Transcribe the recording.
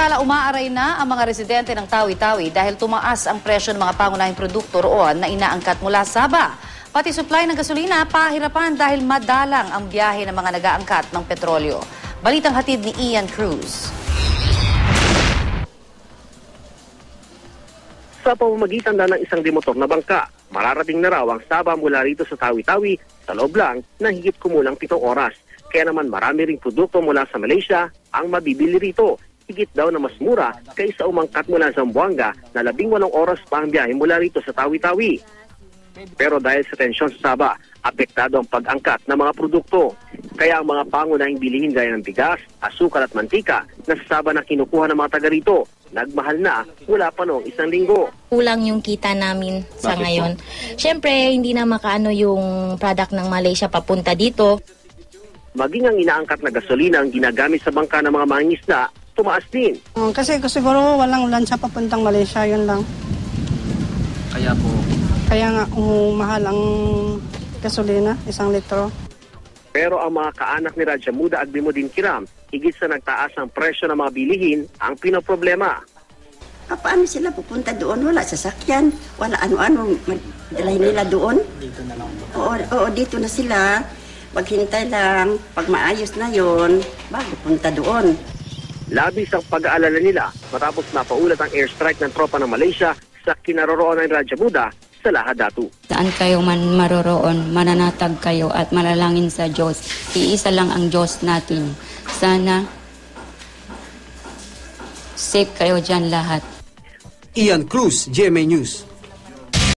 Samantala, umaaray na ang mga residente ng Tawi-Tawi dahil tumaas ang presyo ng mga pangunahing produkto roon na inaangkat mula Sabah. Pati supply ng gasolina, pahirapan dahil madalang ang biyahe ng mga nag-aangkat ng petrolyo. Balitang hatid ni Ian Cruz. Sa pamamagitan na ng isang demotor na bangka, mararating na raw ang Sabah mula rito sa Tawi-Tawi sa loob lang na higit kumulang 7 oras. Kaya naman marami ring produkto mula sa Malaysia ang mabibili rito. Higit daw na mas mura kaysa umangkat mula sa Zamboanga na 18 oras pa ang biyahe mula rito sa Tawi-Tawi. Pero dahil sa tensyon sa Sabah, apektado ang pag-angkat ng mga produkto. Kaya ang mga pangunahing bilihin gaya ng bigas, asukal at mantika na sa Sabah na kinukuha ng mga taga rito, nagmahal na mula pa noong 1 linggo. Kulang yung kita namin sa ngayon. Siyempre, hindi na makaano yung product ng Malaysia papunta dito. Maging ang inaangkat na gasolina ang ginagamit sa bangka ng mga mangingisda, tumaas din. Kasi siguro walang lansya papuntang Malaysia, yun lang. Kaya po? Kaya nga mahal ang gasolina, 1 litro. Pero ang mga kaanak ni Raja Muda at Bimodin Kiram, higit sa nagtaas ang presyo ng mga bilihin, ang pinoproblema. Paano sila pupunta doon? Wala sasakyan, wala ano-ano, dalhin nila doon. Dito na lang po. Oo, dito na sila. Maghintay lang, pag maayos na yon, bago punta doon. Labis ang pag-aalala nila matapos napaulat ang airstrike ng tropa ng Malaysia sa kinaroroonan ng Raja Muda sa Lahad-Datu. Saan kayo man maroroon, mananatag kayo at malalangin sa Diyos. Iisa lang ang Diyos natin. Sana safe kayo dyan lahat. Ian Cruz, GMA News.